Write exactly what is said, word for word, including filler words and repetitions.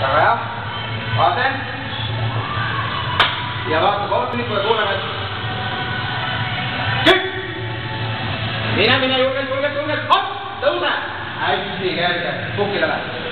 väga hea. Asen. ja vaata kohtunikule kuule nüüd. Kükk! mine, mine, julgelt, julgelt, julgelt, hopp, tõuse! hästi kerge, pukile lähe.